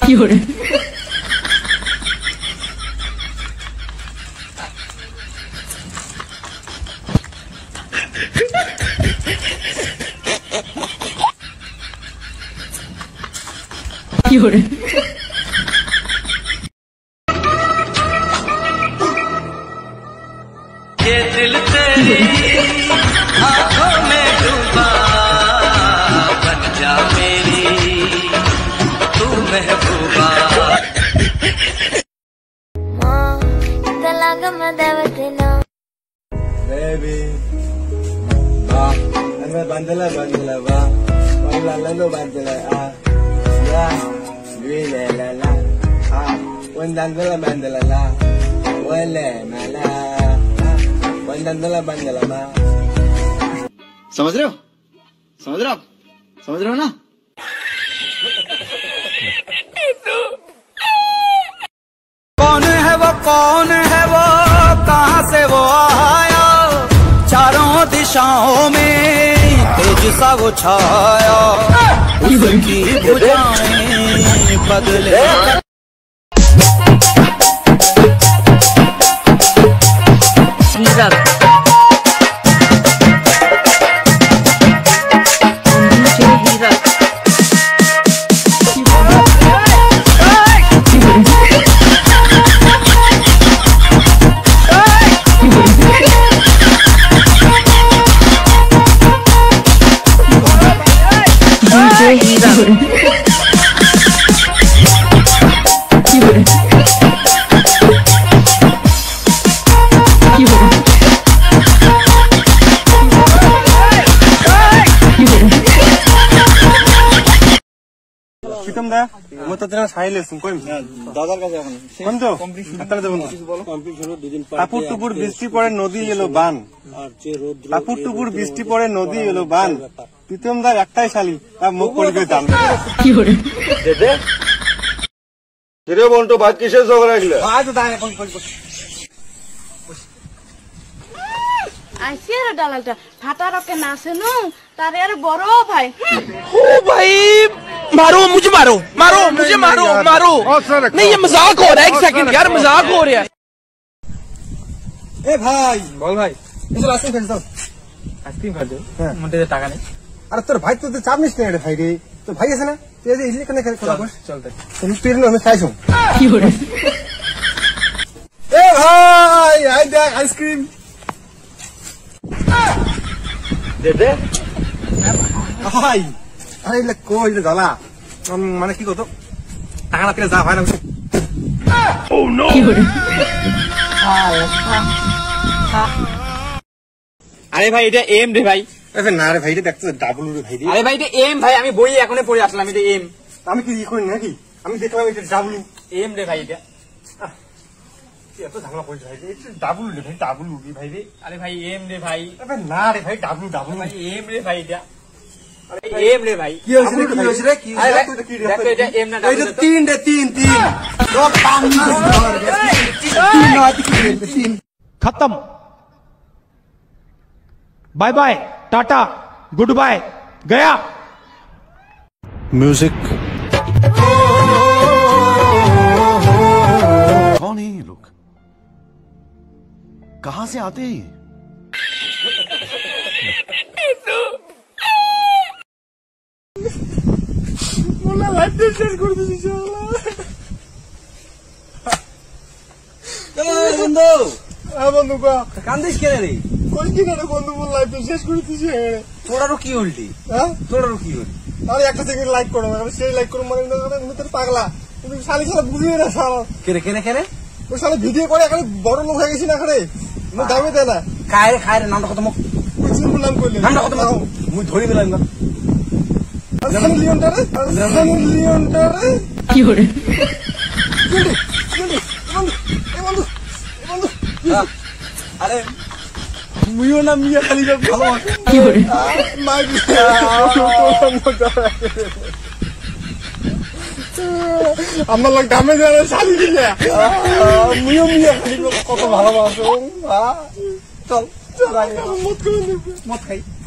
有人。有人。 ये दिल तेरी आँखों में डूबा बन जा मेरी तू महबूबा Baby, ba, ano bandala ba? Paglalalo bandala ya, wile la, wandandala bandala la, wale mala, wandandala bandala ma. समझ रहे हो? समझ रहे हो? समझ रहे हो ना? कौन है वो कहाँ से वो आया चारों दिशाओं में तेज सा वो छाया उसकी भुजाएं बदले প্রীতম দা ও তো তোরা সাইলে শুন কই দাদার কাছে এখন কোন তো তাহলে দেব না কমপ্লিট হলো দুদিন পর টাপুর টুপুর বৃষ্টি পড়ে নদী এলো বান আর যে রোদ টাপুর টুপুর বৃষ্টি পড়ে নদী এলো বান প্রীতম দা একটাই শালি আর মুখ পড়ে গিয়ে দাম কি করে দে রে বলতো ভাই কিসের ঝগড়া হইলো আজ তো দাঁড়া কোন आइसी रे डालटा फाटा रखे नासे नु तारे यार बड़ो भाई ओ भाई मारो मुझे मारो नहीं ये मजाक हो रहा है एक सेकंड यार मजाक हो रहा है ए भाई बोल भाई इसे आइसक्रीम खा दो आइसक्रीम खा दो मुंडे टाका नहीं अरे তোর ভাই তো চাপ নিস না রে ভাই রে তোর ভাই আছে না তুই এই ইডলি কেন খা বস चलते তুমি পিরনো আমি খাইছো কি করে এ ভাই আই দে আইসক্রিম दे दे ভাই আরে ইলে কই রে গলা মানে কি কত টাকা না পেলে যা হয় না ও নো কি করে আরে ভাই এটা এম রে ভাই আরে না রে ভাই এটা দেখতে ডাবল রে ভাই আরে ভাই এটা এম ভাই আমি বই এখনই পড়ে আসলাম এটা এম আমি কি করি নাকি আমি দেখলাম এটা ডাবল এম রে ভাই এটা এত ঝামেলা করিস ভাই এটা ডাবল রে ভাই ডাবল রে ভাই রে আরে ভাই এম রে ভাই আরে না রে ভাই ডাবল ভাই এম রে ভাই এটা আরে এম রে ভাই কি হইছে রে কি আরে দেখো এটা এম না এটা তিন রে তিন সব কাম না তিন না তিন खत्म bye bye tata goodbye गया म्यूजिक कौन है ये लोग कहां से आते हैं মোলা লাইফ শেষ করে দিছি শালা এ বন্ধু বন্ধু কা কান্দিস কেন রে কই কি না বন্ধু মোলা লাইফ শেষ করে দিছি তোরারও কি উল্টি হ্যাঁ তোরারও কি উল্টি আরে একটা সেকেন্ড লাইক করো আমি সেই লাইক করো মানে তুমি তো পাগলা তুমি শালি শালা বুঝিয়ে না শালা কেনে ওই শালা ভিডিও করে এখন বড় লোক হয়ে গেছি না করে মো দামে দেয় না খায় রে নামটা কত মুখ কিছু বললাম কইলে নামটা কত মুখ মুই ধরি দিলাম না লিওনটা রে কি করে আরে মুইও না মিয়া খালি ভালো আছে কি করে আমার লোক দামে দেয় না শালি দিলে মুইও মিয়া খালি কত ভালোবাসো চল চল মত খাই